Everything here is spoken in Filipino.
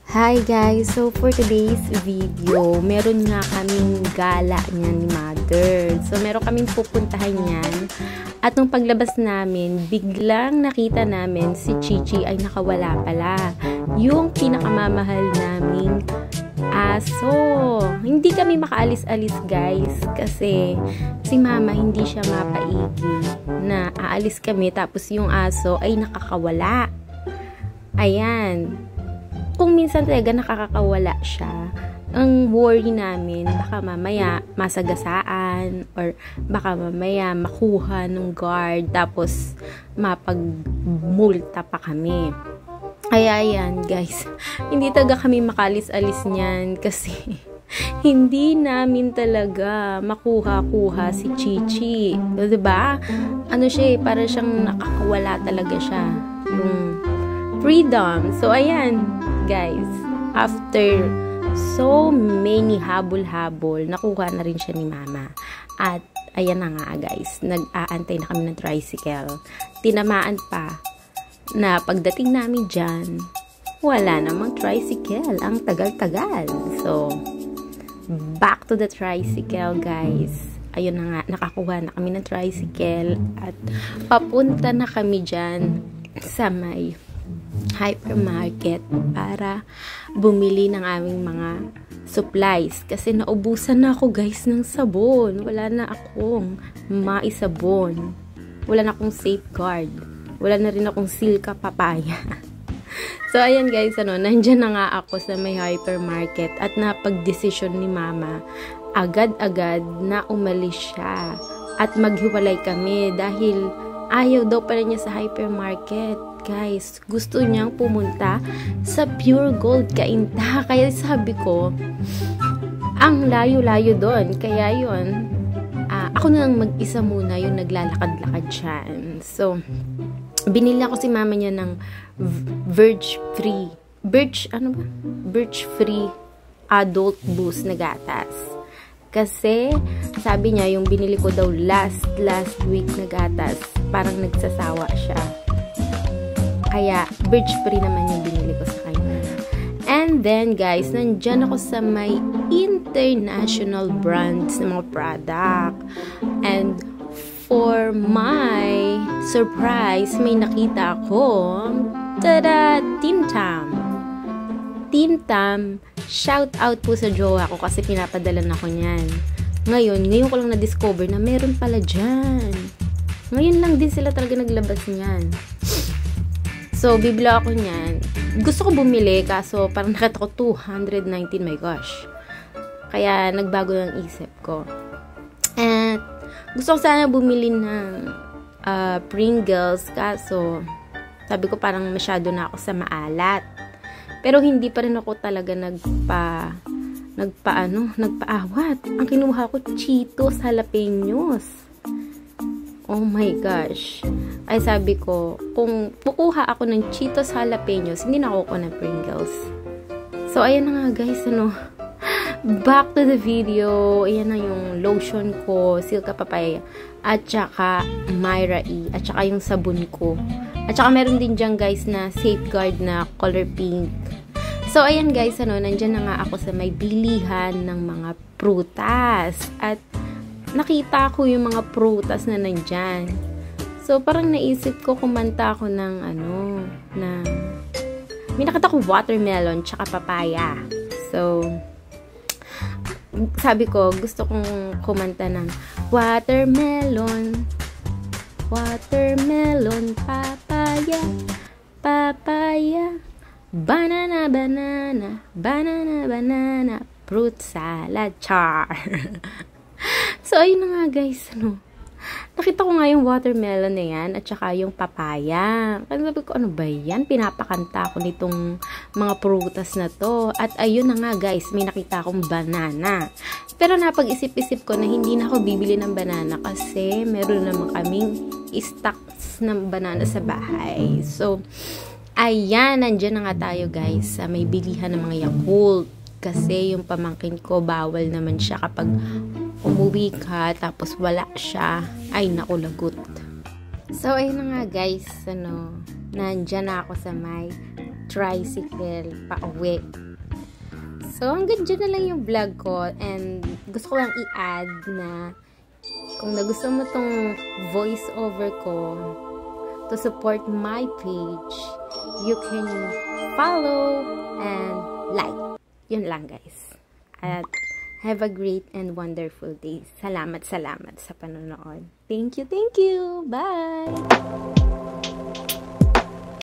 Hi guys! So for today's video, meron nga kaming gala niya ni Mother. So meron kaming pupuntahan niyan. At nung paglabas namin, biglang nakita namin si Chichi ay nakawala pala. Yung pinakamamahal naming aso. Hindi kami makaalis-alis guys kasi si Mama hindi siya mapaigi na aalis kami tapos yung aso ay nakakawala. Ayan. Kung minsan talaga nakakawala siya, ang worry namin, baka mamaya masagasaan or baka mamaya makuha ng guard tapos mapagmulta pa kami. Kaya yan guys, hindi talaga kami makalis-alis niyan kasi hindi namin talaga makuha-kuha si Chichi. Diba? Ano siya para siyang nakakawala talaga siya. Yung freedom. So ayan guys, after so many habol-habol, nakuha na rin siya ni Mama. At ayan na nga guys, nag-aantay na kami ng tricycle. Tinamaan pa na pagdating namin dyan, wala namang tricycle. Ang tagal-tagal. So, back to the tricycle guys. Ayun na nga, nakakuha na kami ng tricycle at papunta na kami dyan sa may hypermarket para bumili ng aming mga supplies kasi naubusan na ako guys ng sabon. Wala na akong maisabon, wala na akong safeguard, wala na rin akong silka papaya. So ayan guys, nandyan na nga ako sa may hypermarket at napag-desisyon ni Mama agad-agad na umalis siya at maghiwalay kami dahil ayaw daw pala niya sa hypermarket. Guys, gusto niyang pumunta sa Pure Gold Cainta. Kaya sabi ko, ang layo-layo doon. Kaya yun, ako na lang mag-isa muna yung naglalakad-lakad siya. So, binili ako si Mama niya ng Birch Free Adult Boost na gatas. Kasi, sabi niya, yung binili ko daw last week na gatas, parang nagsasawa siya. Kaya, Birch Free naman yung binili ko sa kanya. And then, guys, nandyan ako sa may international brands ng mga product. And, for my surprise, may nakita akong tada! Tim Tam! Tim Tam, shout out po sa jowa ko kasi pinapadalan ako niyan. Ngayon ko lang na-discover na meron pala dyan. Ngayon lang din sila talaga naglabas niyan. So, bibili ako niyan. Gusto ko bumili, kaso parang nakita ko 219, my gosh. Kaya, nagbago ng isip ko. At, gusto ko sana bumili ng Pringles, kaso, sabi ko parang masyado na ako sa maalat. Pero, hindi pa rin ako talaga nagpaawat. Ang kinuha ko, Cheetos Jalapenos. Oh my gosh. Ay sabi ko, kung pukuha ako ng Cheetos Jalapenos, hindi na ako ng Pringles. So, ayan na nga guys, back to the video. Ayan na yung lotion ko, Silka Papaya, at saka Myra E, at saka yung sabon ko. At saka meron din dyan guys na safeguard na color pink. So, ayan guys, nandyan na nga ako sa may bilihan ng mga prutas. At nakita ko yung mga prutas na nandyan. So, parang naisip ko kumanta ako ng may nakita ko watermelon tsaka papaya. So, sabi ko, gusto kong kumanta ng watermelon, papaya, banana, fruit salad, char. So, ayun na nga guys, nakita ko nga yung watermelon na yan at saka yung papaya. Kasi sabi ko, ano ba yan? Pinapakanta ko nitong mga prutas na to. At ayun na nga guys, may nakita akong banana. Pero napag-isip-isip ko na hindi na ako bibili ng banana kasi meron naman kaming stocks ng banana sa bahay. So, ayan, nandyan na nga tayo guys sa may bilihan ng mga Yakult. Kasi yung pamangkin ko, bawal naman siya kapag umuwi ka, tapos wala siya, ay nakulagot. So, ayun na nga guys, nandyan na ako sa may tricycle pa uwi. So, hanggang dyan na lang yung vlog ko, and gusto ko lang i-add na kung nagustuhan mo tong voice over ko to support my page, you can follow and like. Yun lang, guys. At have a great and wonderful day. Salamat sa panonood. Thank you. Bye!